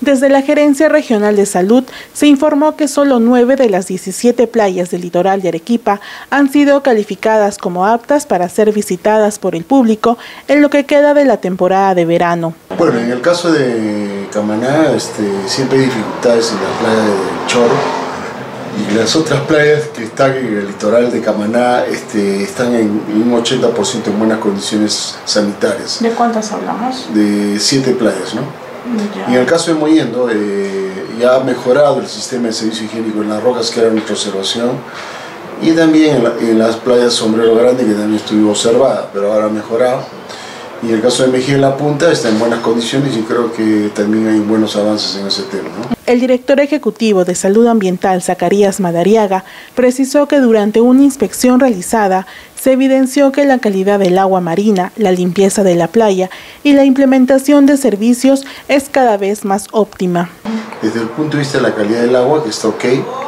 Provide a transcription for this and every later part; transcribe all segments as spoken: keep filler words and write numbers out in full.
Desde la Gerencia Regional de Salud se informó que solo nueve de las diecisiete playas del litoral de Arequipa han sido calificadas como aptas para ser visitadas por el público en lo que queda de la temporada de verano. Bueno, en el caso de Camaná este, siempre hay dificultades en la playa de Choro y las otras playas que están en el litoral de Camaná este, están en un ochenta por ciento en buenas condiciones sanitarias. ¿De cuántas hablamos? De siete playas, ¿no? Ya. Y en el caso de Mollendo, eh, ya ha mejorado el sistema de servicio higiénico en las rocas, que era nuestra observación, y también en, la, en las playas Sombrero Grande, que también estuvo observada, pero ahora ha mejorado. Y en el caso de Mejía en la Punta está en buenas condiciones y creo que también hay buenos avances en ese tema, ¿no? El director ejecutivo de Salud Ambiental, Zacarías Madariaga, precisó que durante una inspección realizada se evidenció que la calidad del agua marina, la limpieza de la playa y la implementación de servicios es cada vez más óptima. Desde el punto de vista de la calidad del agua, que está ok.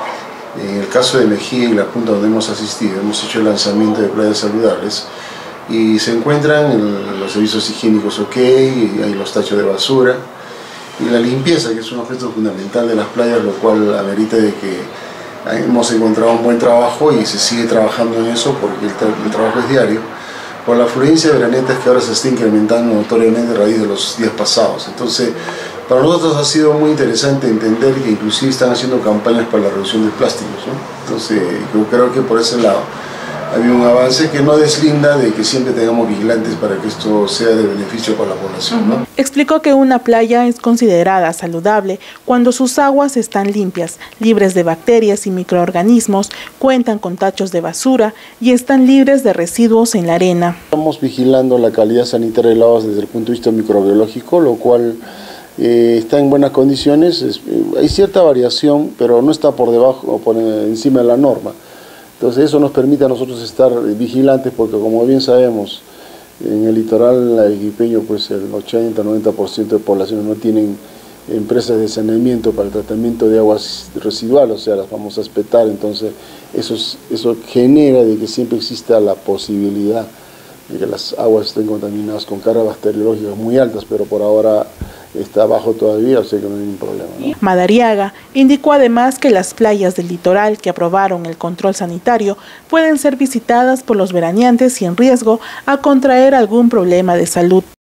En el caso de Mejía y la Punta, donde hemos asistido, hemos hecho el lanzamiento de playas saludables y se encuentran el, los servicios higiénicos ok, y hay los tachos de basura y la limpieza, que es un aspecto fundamental de las playas, lo cual amerita de que hemos encontrado un buen trabajo y se sigue trabajando en eso porque el, tra el trabajo es diario, por la afluencia de veranetas que ahora se está incrementando notoriamente a raíz de los días pasados. Entonces, para nosotros ha sido muy interesante entender que inclusive están haciendo campañas para la reducción de plásticos, ¿no? Entonces, yo creo que por ese lado había un avance que no deslinda de que siempre tengamos vigilantes para que esto sea de beneficio para la población, ¿no? Explicó que una playa es considerada saludable cuando sus aguas están limpias, libres de bacterias y microorganismos, cuentan con tachos de basura y están libres de residuos en la arena. Estamos vigilando la calidad sanitaria del agua desde el punto de vista microbiológico, lo cual eh, está en buenas condiciones. Es, eh, hay cierta variación, pero no está por debajo o por encima de la norma. Entonces eso nos permite a nosotros estar vigilantes porque, como bien sabemos, en el litoral arequipeño pues el ochenta a noventa por ciento de poblaciones no tienen empresas de saneamiento para el tratamiento de aguas residuales, o sea, las famosas PETAR. Entonces eso, eso genera de que siempre exista la posibilidad de que las aguas estén contaminadas con cargas bacteriológicas muy altas, pero por ahora está bajo todavía, o sea que no hay ningún problema, ¿no? Madariaga indicó además que las playas del litoral que aprobaron el control sanitario pueden ser visitadas por los veraneantes sin riesgo a contraer algún problema de salud.